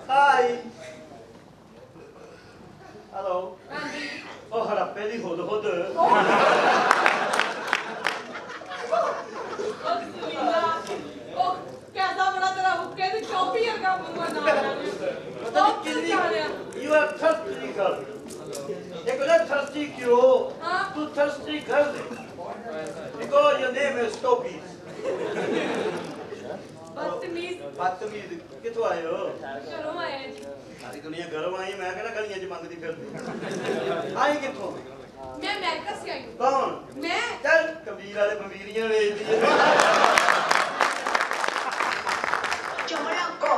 Hi hello ओ हड़प्पे दी खुद खुद कैसा बड़ा तेरा हुक्के दी चौपी का मुंह ना You are thirsty girl. देखो ना thirsty क्यों? तू thirsty girl है. Because your name is Topi. बदतमीज किथों आए हो? घरों आए जी। सारी दुनिया घरों आई मैं कहना गलियां च मंगदी फिरदी। आई किथों? मैं अमेरिका से आई हूँ। कौन? मैं। चल कबीर वाले बंबीरियां बेचदी है। चमड़ा को।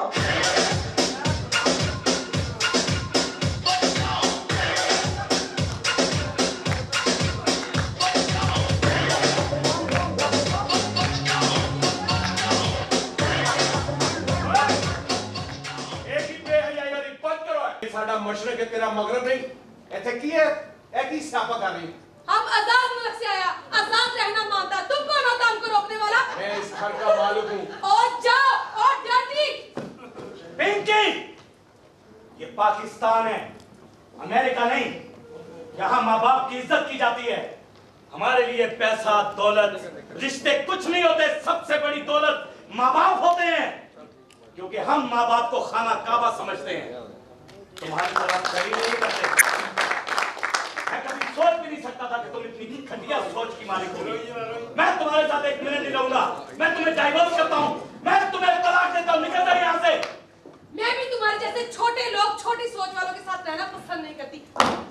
साडा मशरक है तेरा मगरब नहीं ऐसे की है एक ही स्यापा कर रही हम आजाद मुल्क से आया आजाद रहना मानता तुम कौन हो काम को रोकने वाला मैं इस घर का मालिक हूँ और जाओ और डर्टी पिंकी ये पाकिस्तान है अमेरिका नहीं यहाँ माँ बाप की इज्जत की जाती है हमारे लिए पैसा दौलत रिश्ते कुछ नहीं होते सबसे बड़ी दौलत माँ बाप होते हैं क्योंकि हम माँ बाप को खाना काबा समझते हैं तुम्हारी तरह कहीं नहीं करते मैं कभी सोच भी नहीं सकता था कि तुम इतनी घटिया सोच की मालिक होगी मैं तुम्हारे साथ एक मिनट नहीं रहूंगा मैं तुम्हें डाइवोर्स करता हूँ मैं तुम्हें तलाक देता हूँ निकल जाओ यहाँ से मैं भी तुम्हारे जैसे छोटे लोग छोटी सोच वालों के साथ रहना पसंद नहीं करती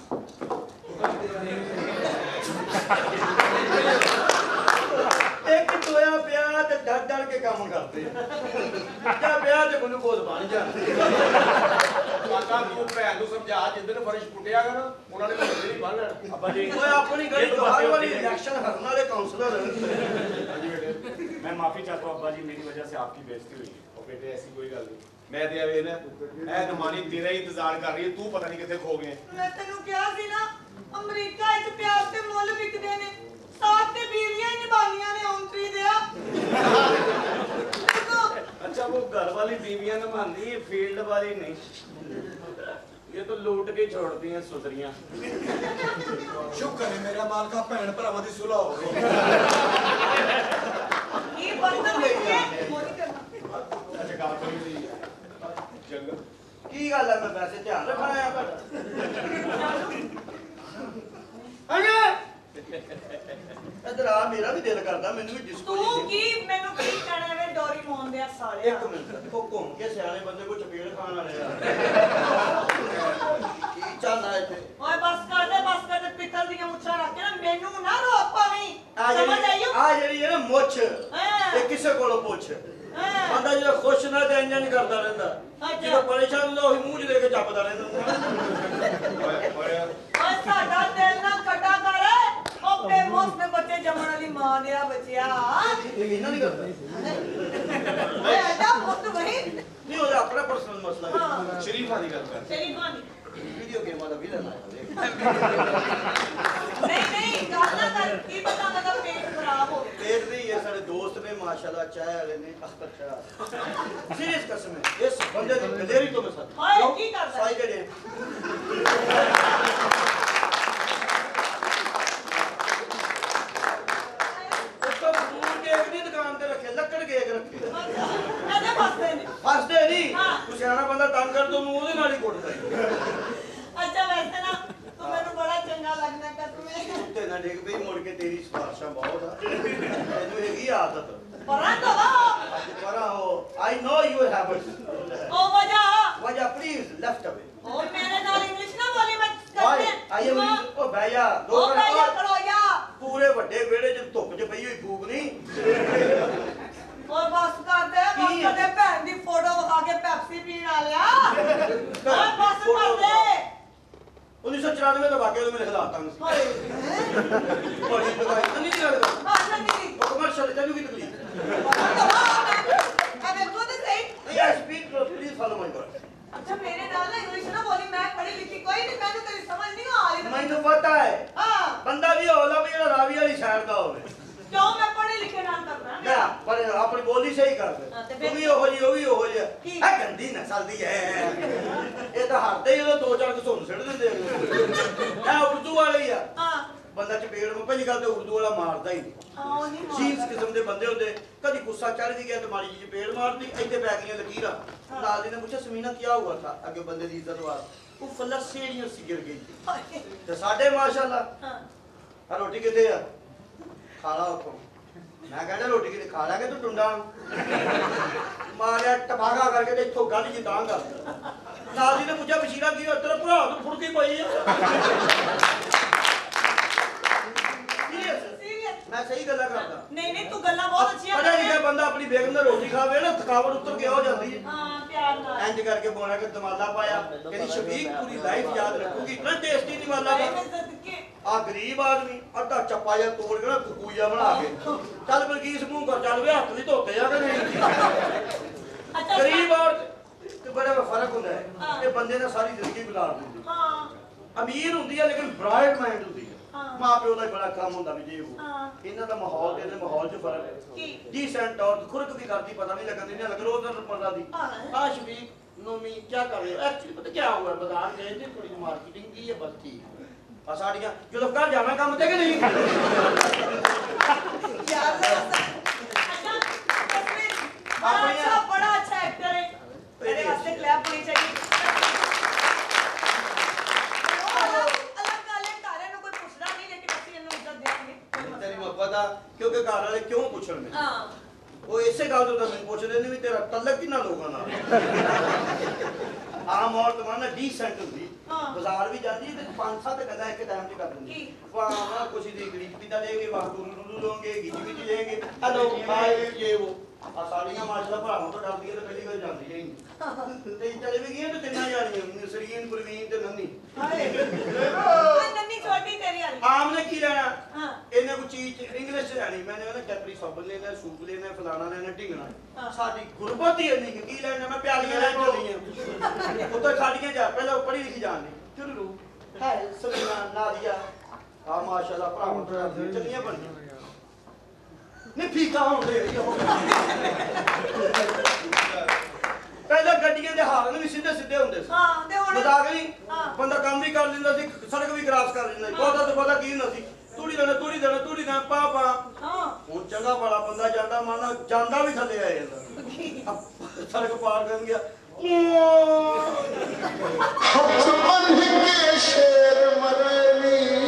एक टोया प्याज डर डर के काम करते क्या प्याज ग्लूकोज बन जाते काका तू भैन ਨੂੰ ਸਮਝਾ ਜਿੱਦਨ ਫਰਸ਼ ਪੁੱਟਿਆ ਕਰ ਉਹਨਾਂ ਨੇ ਮੇਰੀ ਬੰਨ अब्बा जी ओए अपनी गली तो हर वाली इलेक्शन हरने वाले काउंसलर मैं माफी चाहता हूँ अब्बा जी मेरी वजह से आपकी बेइज्जती हुई ਉਹ ਬੇਟੇ ਐਸੀ ਕੋਈ ਗੱਲ ਨਹੀਂ ਮੈਂ ਤੇ ਆਵੇ ਨਾ ਇਹ ਨਮਾਨੀ ਤੇਰਾ ਹੀ ਇੰਤਜ਼ਾਰ ਕਰ ਰਹੀ ਹੈ ਤੂੰ ਪਤਾ ਨਹੀਂ ਕਿੱਥੇ ਖੋ ਗਏ मैं तेनू क्या सी ना अमेरिका च प्यार ते मुल बिकदे ने साथ ते बीवियां ही निभानियां ने औंतरी दिया देखो अच्छा वो घर वाली बीवियां निभाती है फील्ड वाली नहीं ये तो लूट के छोड़ती हैं सुधरियां शुक्र है मेरा मालका भैन भरावां दी सुलह हो गई ये बदतमीजी है मोनी करना अच्छा ਗੱਲ ਕੋਈ ਨਹੀਂ ਜੰਗ की गल है मैं वैसे ध्यान रखना है अरे इधर आ मेरा भी दिल करता मैनू भी डिस्को तू की मेनू की कहना वे डोरीमोन दे साले एक मिनट देखो घूम के सियाने बंदे को चपेड़ खान वाले यार की चल रहा है इथे ओए बस कर दे पित्तल दी मुछां रख के ना मेनू ना रोक पावी समझ आईयो आ जेडी है ना मुछ ये किसे कोलो पुछ बंदा जो खुश ना ते इंजन करता रहंदा जो परेशान ਹੁੰਦਾ ਉਹੀ ਮੂੰਹ ਚ ਲੈ ਕੇ ਚੱਪਦਾ ਰਹਿੰਦਾ ओए साडा दिल ना कटा कर ओ बेमौस में बच्चे जमण वाली मां दिया बचिया ਇਹ ਇਹਨਾਂ ਨਹੀਂ ਕਰਦਾ ओए ऐडा पुੱਤ वही ਨਹੀਂ ਉਹਦਾ ਆਪਣਾ ਪਰਸਨਲ ਮਸਲਾ ਹੈ ਸ਼ਰੀਫਾਂ ਦੀ ਗੱਲ ਕਰ तेरी कहानी वीडियो गेम वाला विलन आया नहीं गाल ना कर की पता लगा पेट खराब हो पेट नहीं ये सारे दोस्त ने माशाल्लाह चाय वाले ने अख्तर शाह सीरियस कसम है इस बंदे की दिलेरी तो मैं साथ ओए की करदा साई जड़े उसको फूल केक नहीं दुकान पे रखे लकड़ केक रखे ऐसे फसदे ने फसदे नहीं तू सियाना बंदा तंग कर दो ਉਹਦੇ ਨਾਲ ਹੀ ਕੁੱਟਦਾ अच्छा वैसे ना तू मेनू बड़ा चंगा लगना कर तुम्हें ਉੱਤੇ ਨਾ ਡਿੱਗ ਪਈ ਮੁੜ ਕੇ ਤੇਰੀ ਸਿਫਾਰਸ਼ਾਂ ਬਹੁਤ ਆ ਤੈਨੂੰ ਹੈਗੀ ਆਦਤ परा तो वा ਅੱਜ ਪਰਾਂ ਹੋ I know your habits ओ वजह please left away ओ मेरे नाल इंग्लिश ना बोली मैं Why? करते I am ओ भैया ओ भैया खड़ोया पूरे ਵੱਡੇ ਵਿਹੜੇ 'ਚ ਧੁੱਪ 'ਚ ਪਈ ਹੋਈ ਫੂਕ ਨਹੀਂ और बस कर दे बस कर दे भैन दी फोटो दिखा के पेप्सी पीण आ लिया और बस कर दे 1994 ਦਾ ਵਾਕਿਆ ਤੋਂ ਮੇਰੇ ਹਾਲਾਤਾਂ ਨੂੰ ਸੀ हाय ਬੜੀ ਦਵਾਈ ਤਾਂ ਨਹੀਂ ਲੱਗਦਾ अच्छा नहीं ਕਮਰਸ਼ੀਅਲ ਤੈਨੂੰ ਕੀ ਤਕਲੀਫ अबे खुद सही ਯਾ speak please follow my word अच्छा मेरे नाल ना इंग्लिश ना बोली मैं पढ़ी लिखी कोई नहीं मैंने तेरी समझ नहीं आ रही ਮੈਨੂੰ ਪਤਾ ਹੈ हां ਬੰਦਾ ਵੀ ਹੋਲਾ ਵੀ ਜਿਹੜਾ ਰਾਵੀ ਵਾਲੀ ਸ਼ਹਿਰ ਦਾ ਹੋਵੇ क्यों मैं पढ़े लिखे नाल करना ਨਾ ਪਰ ਆਪਣੀ ਬੋਲੀ ਸਹੀ ਕਰ ਦੇ ਤੂੰ ਵੀ ਉਹੋ ਜੀ ਉਹ ਵੀ ਉਹੋ ਜਿਹਾ ਆ ਗੰਦੀ ਨਸਲ ਦੀ ਹੈ ਇਹ ਤਾਂ ਹਰਦੇ ਹੀ ਉਹਦਾ 2-4 ਘਸੁੰਨ ਸਿੱਟ ਦਿੰਦੇ ਆ ਉਰਦੂ ਵਾਲੇ ਹੀ ਆ ਹਾਂ ਬੰਦਾ ਚਪੇੜ ਨੂੰ ਪਹਿਲੀ ਗੱਲ ਤੇ ਉਰਦੂ ਵਾਲਾ ਮਾਰਦਾ ਹੀ ਉਹ ਨਹੀਂ ਸੀਸ ਕਿਸਮ ਦੇ ਬੰਦੇ ਹੁੰਦੇ ਕਦੀ ਗੁੱਸਾ ਚੜ ਵੀ ਗਿਆ ਤੇ ਮਾੜੀ ਜਿਹੀ ਚਪੇੜ ਮਾਰਦੀ ਇੱਥੇ ਪੈ ਗਈਆਂ ਲਕੀਰਾਂ ਨਾਲ ਦੀ ਨੇ ਪੁੱਛਿਆ ਸਮੀਨਾ ਕੀ ਹੁਆ ਥਾ ਅੱਗੇ ਬੰਦੇ ਦੀ ਇੱਜ਼ਤ ਵਾਰ ਉਹ ਫੱਲਾ ਸੇੜੀਆਂ ਸੀ ਗਿਰ ਗਈ ਤੇ ਸਾਡੇ ਮਾਸ਼ਾਅੱਲਾ ਆ ਰੋਟੀ ਕਿੱਥੇ ਆ ਖਾਲਾ ਉੱਥੋਂ ਮੈਂ ਕਹਿੰਦਾ ਰੋਟੀ ਕਿਤੇ ਖਾ ਲਾਂਗੇ ਤੂੰ ਟੁੰਡਾ ਮਾਰਿਆ ਟਪਾਗਾ ਕਰਕੇ ਤੇ ਇੱਥੋਂ ਗੱਡ ਜੀ ਤਾਂ ਕਰ ਨਾਲ ਦੀ ਨੇ ਪੁੱਛਿਆ ਬਸ਼ੀਰਾ ਕੀ ਤੇਰਾ ਭਰਾ ਨੂੰ ਫੁੜਕੀ ਪਈ ਆ मैं सही गल्ला करदा नहीं तू गल्ला बहुत अच्छी पता नहीं क्या बंदा अपनी बेगम ने रोटी खावे ना थकावट उतर के हो जाती है हां प्यार नाल इंज करके बोला कि दमाला पाया कहनी शफीक पूरी लाइफ याद रखूगी इतना टेस्टी दमाला आ गरीब आदमी अद्धा चप्पा या तोड़ के ना कुकूया बना के चल बलकीस मुंह कर चल वे हाथ भी धोते जा के नहीं गरीब और ते बड़ा फर्क होता है ये बंदे ने सारी जिंदगी गुजार दी हां अमीर होती है लेकिन ब्राइट माइंड होती है मां प्यो का बड़ा काम होता भी जी वो इन्हां दा माहौल दे माहौल च फर्क है डिसेंट और खुरक भी करती पता नहीं लगन नहीं लग रोज पता दी शफीक नोमी क्या कर रहे हो एक्चुअली पता क्या हुआ बाजार गए थे थोड़ी मार्केटिंग की है बस ठीक आ साड़ियां जो घर जाना काम ते कि नहीं यार अच्छा बड़ा अच्छा एक्टर है मेरे वास्ते क्लैप होनी चाहिए पता क्योंकि घर वाले क्यों पूछण में वो इसे गल तो मैं पूछ रहे ने भी तेरा तलक कितना लोगों नाल आम औरत माना डिसेंट हुंदी बाजार भी जांदी ते 5-7 गल्लां एक टाइम दी कर दिंदी वाह कुछ दी गरीब पिता देंगे वाह दूर दोगे गिजी भी देंगे हेलो हाय ये वो आ साड़ियां माशाल्लाह भरावां तो डरदी है ते पहली गल जांदी है ते चले भी गए तो तिन्ना जानियां नसरीन परवीन ते नन्नी हाय नन्नी छोटी तेरी वाली आम ने की लेना हां इन्हें कोई चीज इंग्लिश लेनी मैंने ना कैपरी साबन लेना सूप लेना फलाना लेना ढिंगना साडी गुरबत ही नहीं की लेना मैं प्यालियां ले चली उतो खाड़ियां जा पहले पढ़ी लिखी जानी चुरू है समीना नादिया आ माशाल्लाह भरावां तो चलियां बनियां नहीं फीका होंदे पहले गड्डियां दे हाਰਨ भी सीधे सीधे ਹੁੰਦੇ ਸੀ ਹਾਂ ਤੇ ਹੁਣ ਮਜ਼ਾਕ ਨਹੀਂ ਬੰਦਾ ਕੰਮ ਵੀ ਕਰ ਲੈਂਦਾ ਸੀ ਸੜਕ ਵੀ ਕ੍ਰਾਸ ਕਰ ਲੈਂਦਾ ਸੀ ਬਹੁਤਾ ਤੋਂ ਬਹੁਤਾ ਕੀ ਹੁੰਦਾ ਸੀ ਤੂੜੀ ਦੇਣਾ ਪਾ ਹਾਂ ਹੁਣ ਚੰਗਾ ਬੜਾ ਬੰਦਾ ਜਾਂਦਾ ਮਾਨਾ ਜਾਂਦਾ ਵੀ ਥੱਲੇ ਆ ਜਾਂਦਾ ਸੜਕ ਪਾਰ ਕਰਨ ਗਿਆ ਹੱਥ ਬੰਨ ਕੇ ਸ਼ੇਰ ਮਰਨੀ